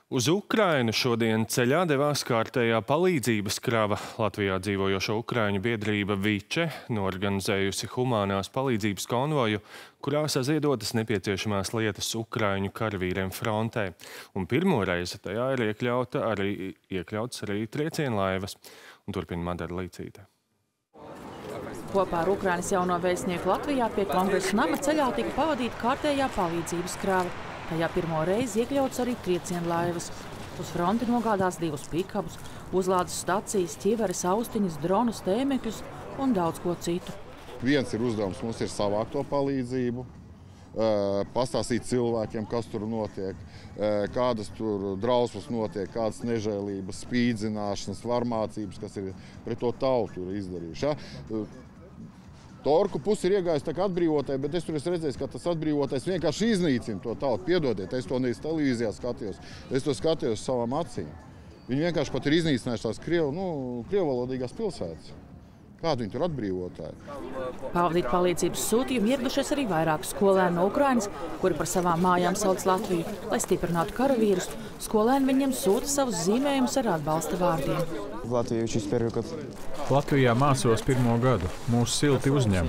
Uz Ukrainu šodien ceļā devās kārtējā palīdzības krava. Latvijā dzīvojošo ukraiņu biedrība Viče norganizējusi humānās palīdzības konvoju, kurā saziedotas nepieciešamās lietas ukraiņu karavīriem frontē. Un pirmo reizi tajā ir iekļauts arī triecienlaivas. Un turpina Madara Līcīte. Kopā ar Ukrainas jauno vēstnieku Latvijā pie Kongresa nama ceļā tika pavadīta kārtējā palīdzības krava. Tajā pirmo reizi iekļauts arī triecienlaivas. Uz fronti nogādās 2 pikabus, uzlādes stacijas, ķiveres, austiņas, dronus, tēmekļus un daudz ko citu. Viens ir uzdevums mums ir savākt to palīdzību, pastāstīt cilvēkiem, kas tur notiek, kādas tur drausmas notiek, kādas nežēlības, spīdzināšanas, varmācības, kas ir pret to tautu izdarījuši. Ja? Torku pusi ir iegājis tā kā atbrīvotai, bet es tur esmu redzējis, ka tas atbrīvotais vienkārši iznīcina to tautu. Piedodiet, es to nevis televīzijā skatījos, es to skatījos savām acīm. Viņi vienkārši pat ir iznīcinājuši tās krievvalodīgās pilsētas. Kādu viņi tur atbrīvotāji? Pavadīt palīdzības sūtījumu ieradušies arī vairāki skolēni no Ukrainas, kuri par savām mājām sauc Latviju. Lai stiprinātu karavīrus, skolēni viņiem sūta savus zīmējumus ar atbalsta vārdiem. Latvijā mācos 1. gadu. Mūsu silti uzņem.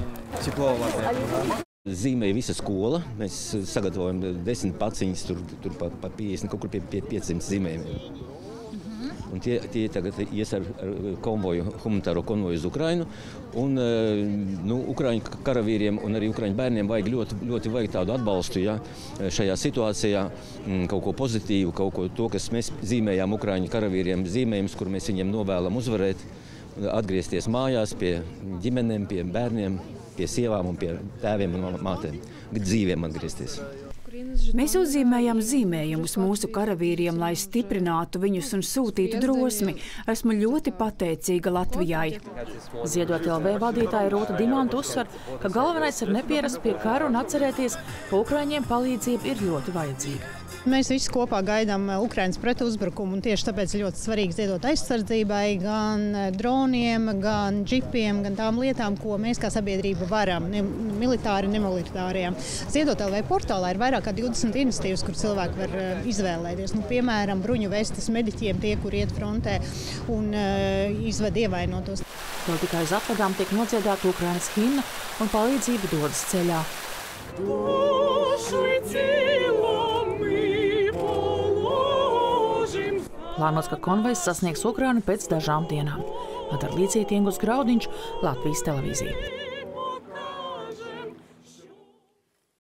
Zīmēja visa skola. Mēs sagatavojam 10 paciņas, tur pa 50, kaut kur pie 500 zīmējumiem. Un tie tagad ies ar konvoju, humanitāro konvoju uz Ukrainu. Un Ukraiņu karavīriem un arī Ukraiņu bērniem vajag ļoti vajag tādu atbalstu, ja, šajā situācijā, kaut ko pozitīvu, kaut ko to, kas mēs zīmējām Ukraiņu karavīriem, zīmējumus, kur mēs viņiem novēlam uzvarēt, atgriezties mājās pie ģimenēm, pie bērniem, pie sievām un pie tēviem un mātēm, dzīviem atgriezties. Mēs uzzīmējam zīmējumus mūsu karavīriem, lai stiprinātu viņus un sūtītu drosmi. Esmu ļoti pateicīga Latvijai. Ziedot LV vadītāja Rūta Dimanta uzsver, ka galvenais ir nepierast pie kara un atcerēties, ka Ukraiņiem palīdzība ir ļoti vajadzīga. Mēs visi kopā gaidām Ukrainas pretuzbrukumu, un tieši tāpēc ļoti svarīgi ziedot aizsardzībai gan droniem, gan džipiem, gan tām lietām, ko mēs kā sabiedrība varam, militāri, nemilitārajām. Ziedot LV portālā ir vairāk kā 20 iniciatīvas, kur cilvēki var izvēlēties. Piemēram, bruņu vestes mediķiem, tie, kur iet frontē un izved ievainotos. Vēl tikai uz atvedām tiek nodziedāta Ukrainas himna un palīdzība dodas ceļā. Plānots, ka konvojs sasniegs Ukrainu pēc dažām dienām. Madara Līcīte, Ingus Graudiņš, Latvijas televīzija.